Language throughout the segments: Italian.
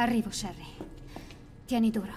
Arrivo, Sherry. Tieni duro.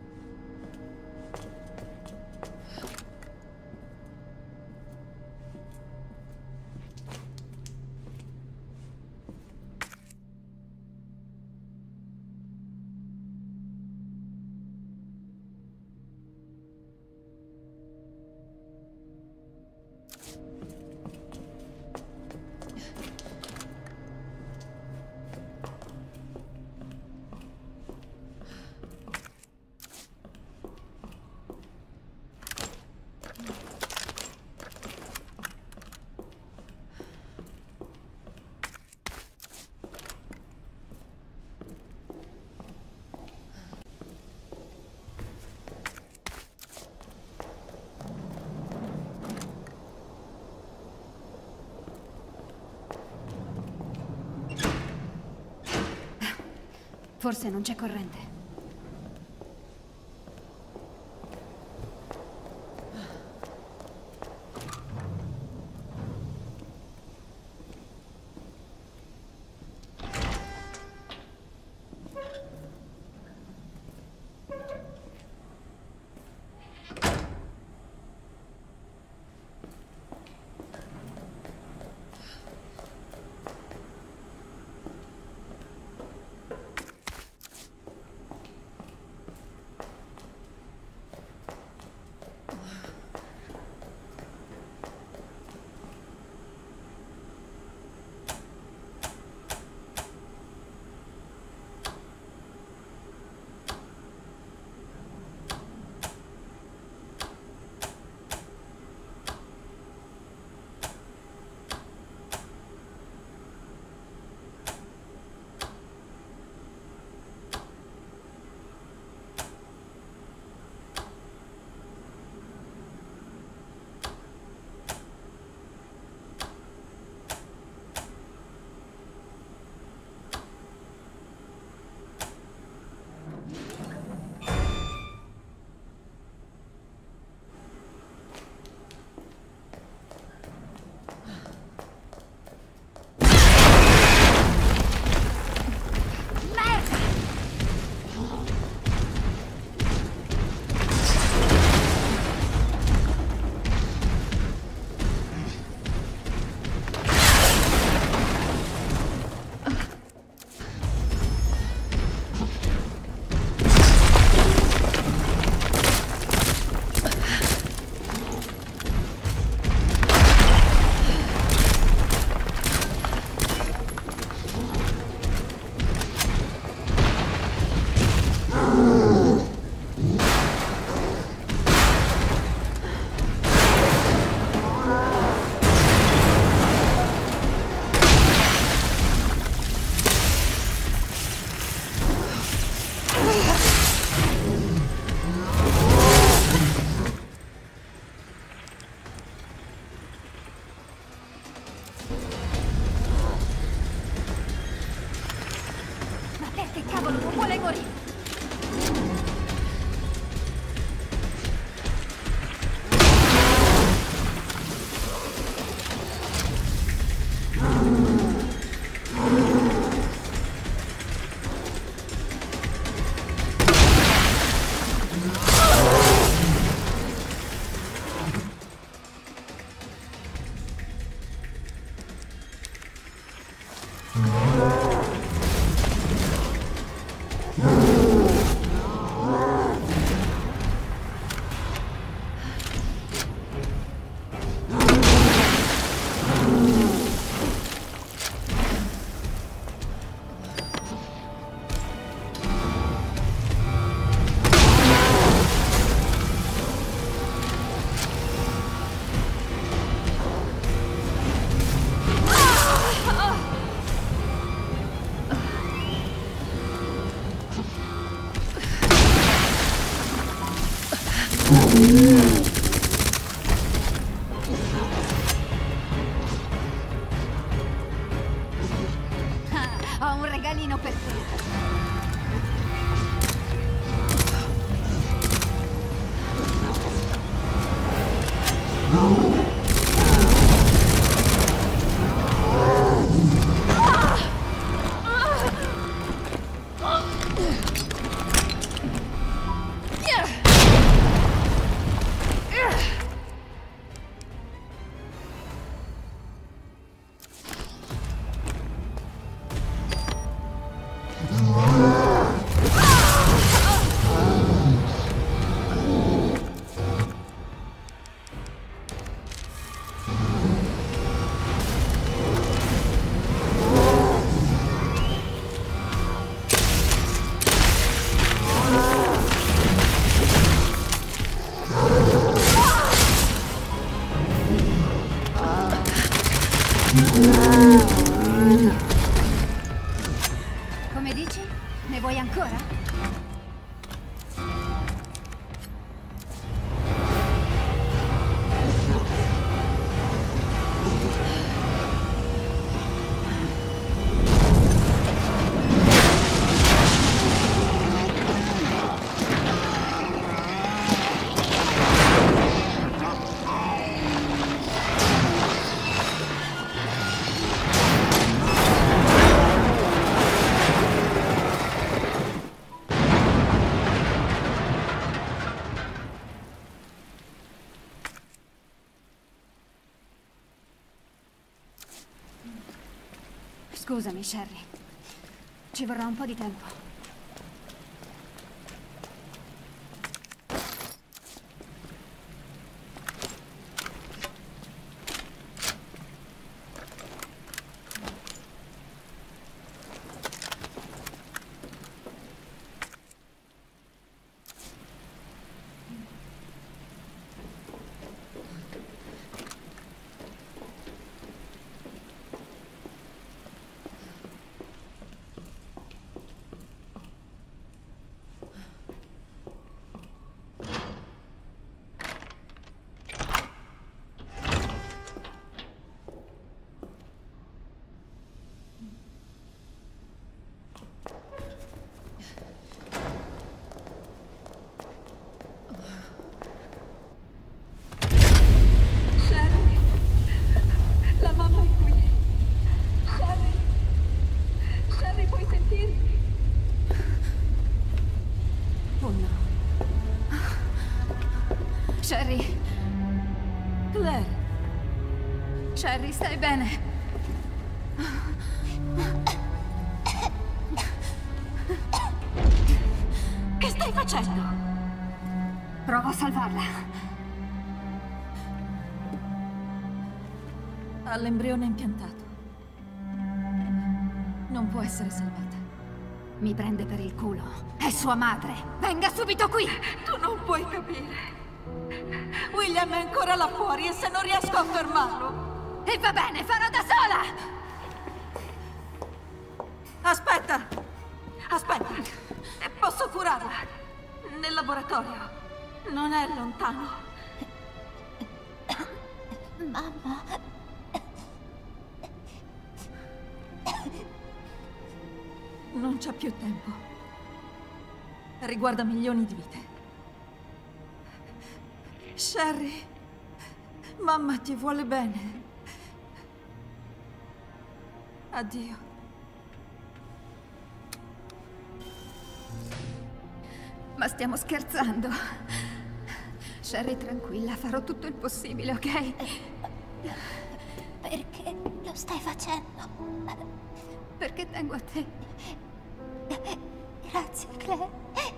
Forse non c'è corrente. Ho un regalino per te. Come dici? Ne vuoi ancora? Scusami, Sherry. Ci vorrà un po' di tempo. Sherry. Claire. Sherry, stai bene? Che stai facendo? Provo a salvarla. Ha l'embrione impiantato. Non può essere salvata. Mi prende per il culo. È sua madre. Venga subito qui! Tu non puoi capire. William è ancora là fuori e se non riesco a fermarlo... E va bene, farò da sola! Aspetta! Aspetta! Posso curarla. Nel laboratorio. Non è lontano. Mamma. Non c'è più tempo. Riguarda milioni di vite. Sherry, mamma ti vuole bene. Addio. Ma stiamo scherzando. Sherry, tranquilla, farò tutto il possibile, ok? Perché lo stai facendo? Perché tengo a te. Grazie, Claire.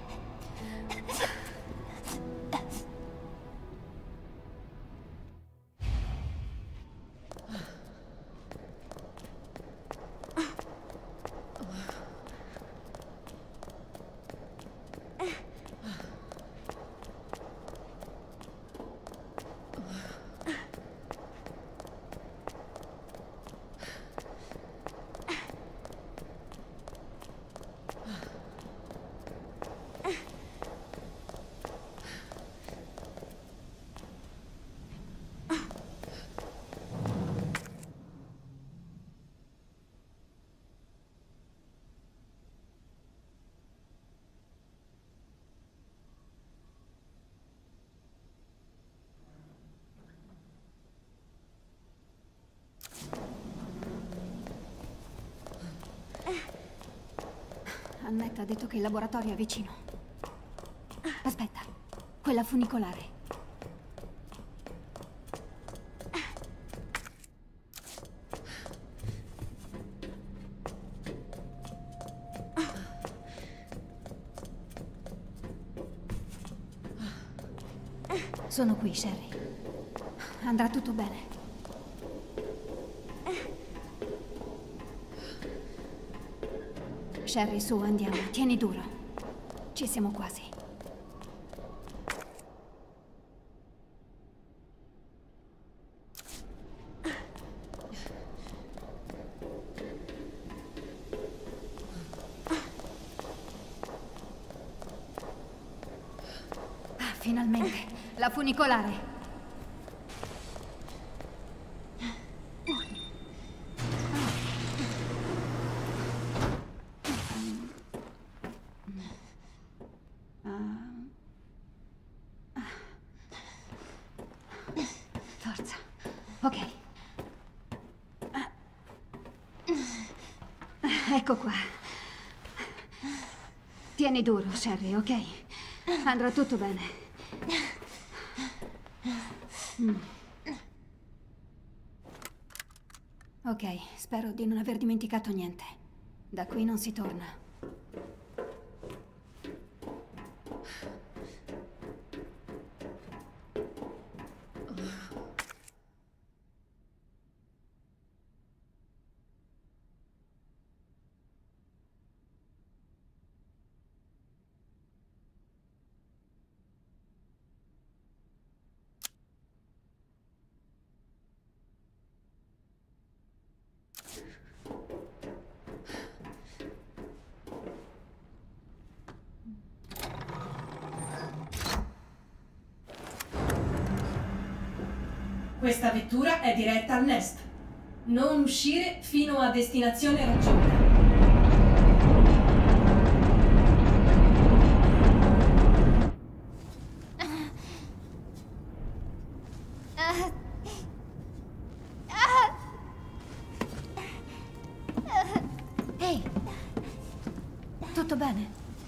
Annette ha detto che il laboratorio è vicino. Aspetta, quella funicolare. Sono qui, Sherry. Andrà tutto bene. Sherry, su, andiamo. Tieni duro. Ci siamo quasi. finalmente. La funicolare. Forza. Ok. Ecco qua. Tieni duro, Sherry, ok? Andrà tutto bene. Ok, spero di non aver dimenticato niente. Da qui non si torna. Questa vettura è diretta al Nest. Non uscire fino a destinazione raggiunta. Ehi! Tutto bene?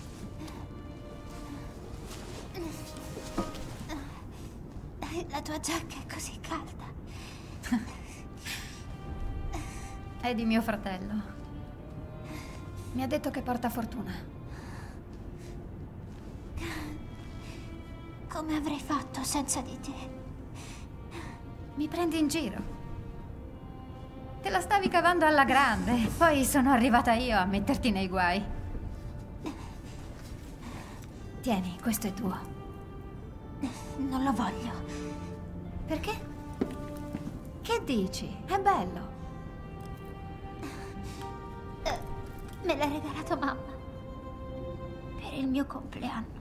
La tua giacca è così calda. È di mio fratello. Mi ha detto che porta fortuna. Come avrei fatto senza di te? Mi prendi in giro. Te la stavi cavando alla grande. Poi sono arrivata io a metterti nei guai. Tieni, questo è tuo. Non lo voglio. Perché? Che dici? È bello. Me l'ha regalato mamma. Per il mio compleanno.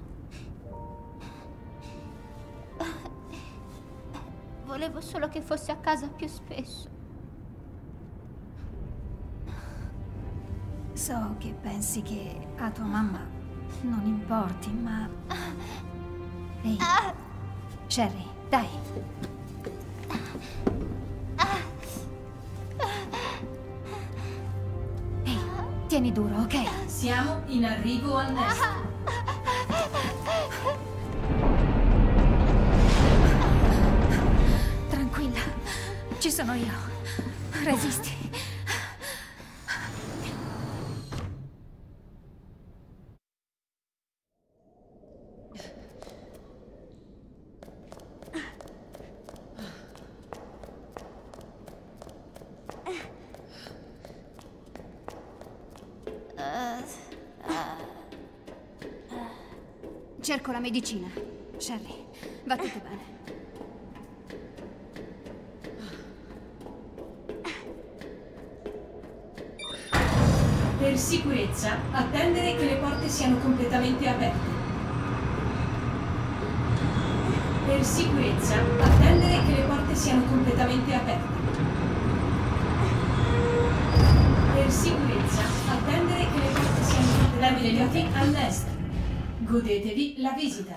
Volevo solo che fosse a casa più spesso. So che pensi che a tua mamma non importi, ma... Ehi, Sherry, dai. Ehi, tieni duro, ok? Siamo in arrivo al Nest. Tranquilla, ci sono io. Resisti. Cerco la medicina. Sherry, va tutto bene. Per sicurezza, attendere che le porte siano completamente aperte. Per sicurezza, attendere che le porte siano completamente aperte. Per sicurezza, attendere che le porte siano completamente aperte al Nest. Godetevi la visita.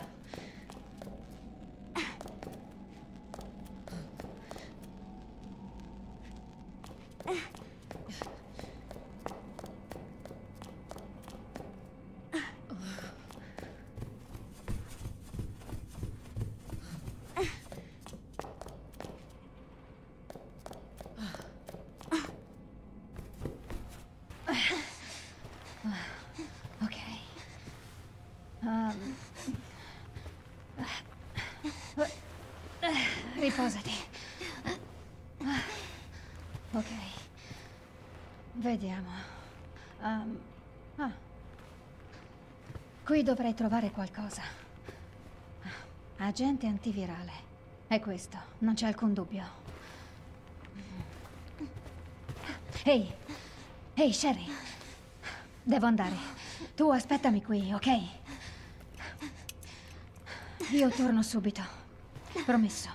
Ok. Riposati. Ok. Vediamo. Qui dovrei trovare qualcosa. Agente antivirale. È questo, non c'è alcun dubbio. Ehi! Ehi, Sherry! Devo andare. Tu aspettami qui, ok? Io torno subito. Promesso.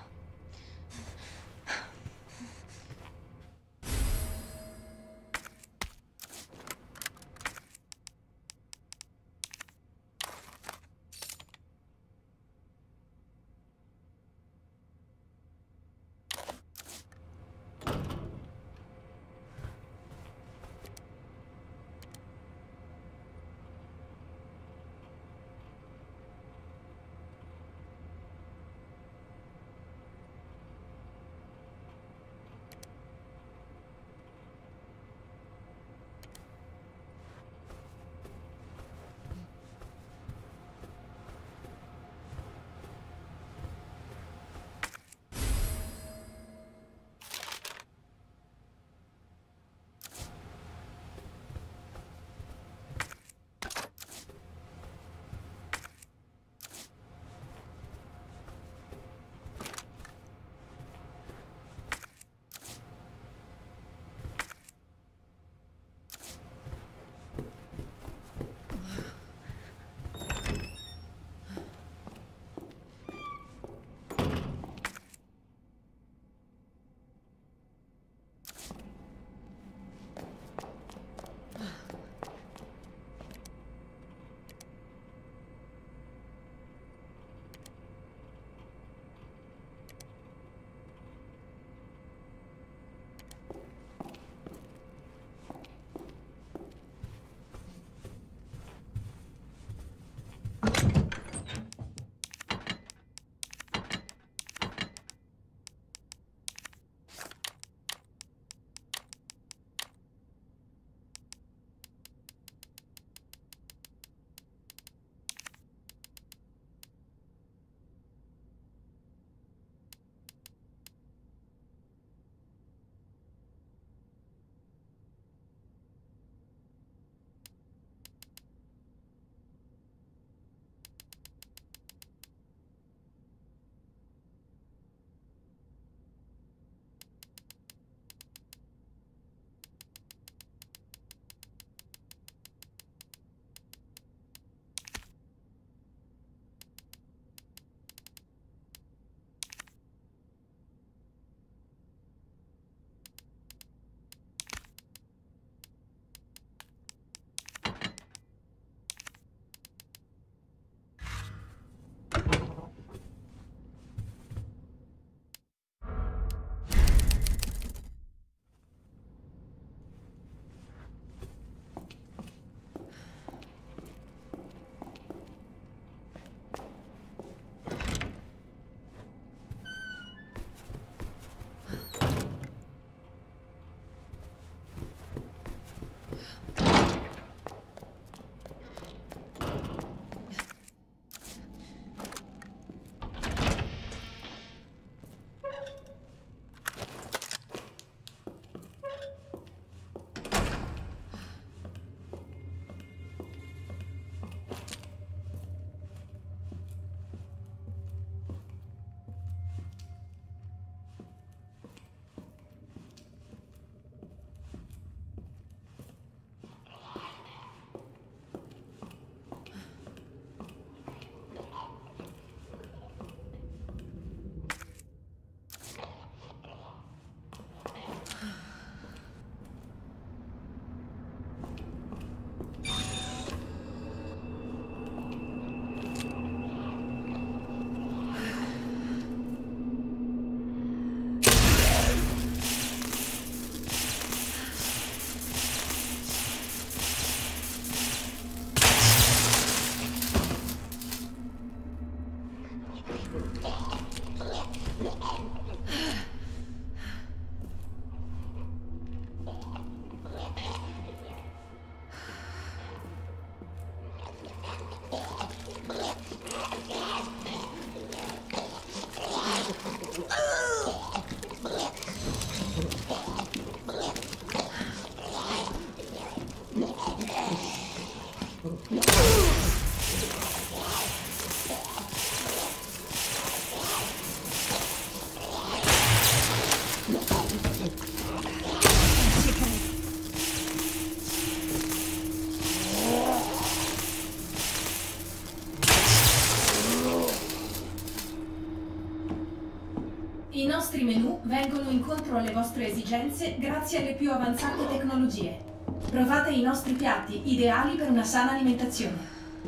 incontro alle vostre esigenze grazie alle più avanzate tecnologie. Provate i nostri piatti, ideali per una sana alimentazione.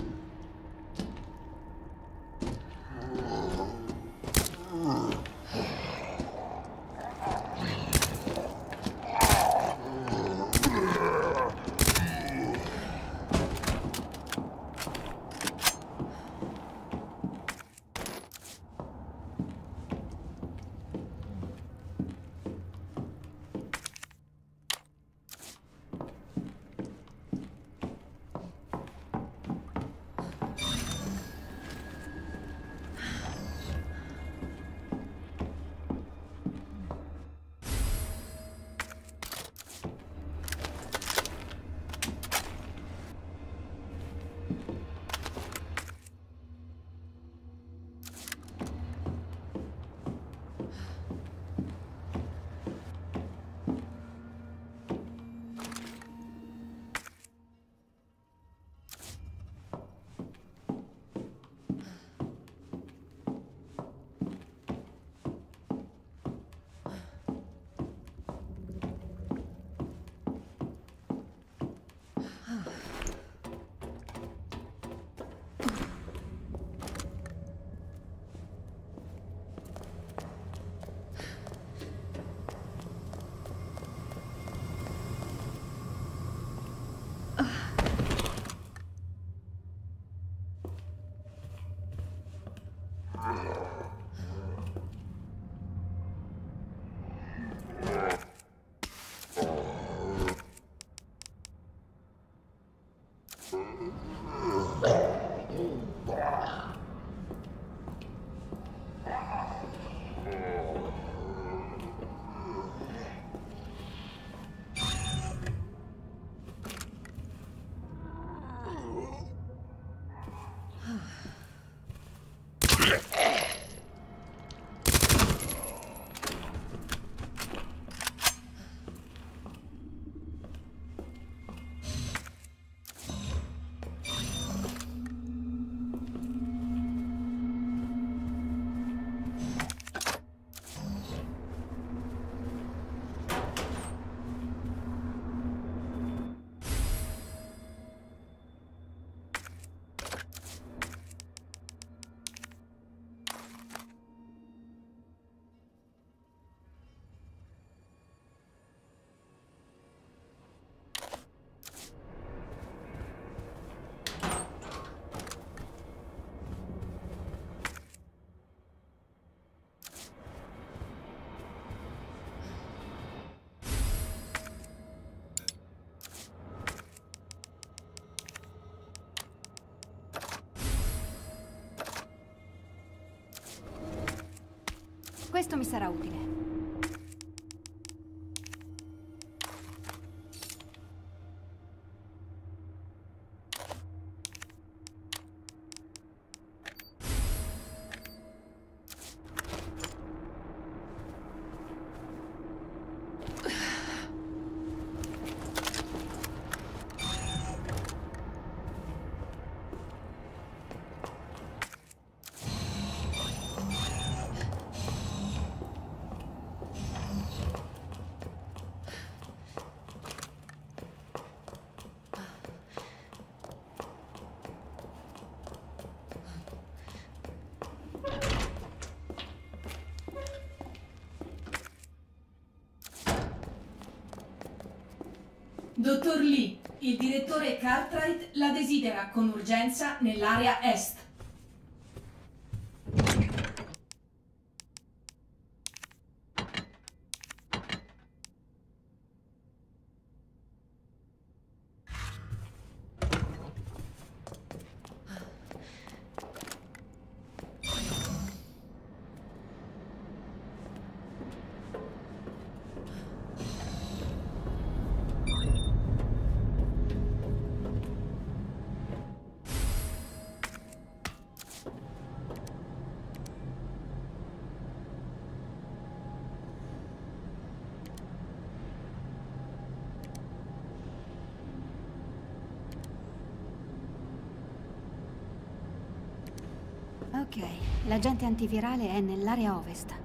Questo mi sarà utile. Dottor Lee, il direttore Cartwright la desidera con urgenza nell'area est. Ok, l'agente antivirale è nell'area ovest.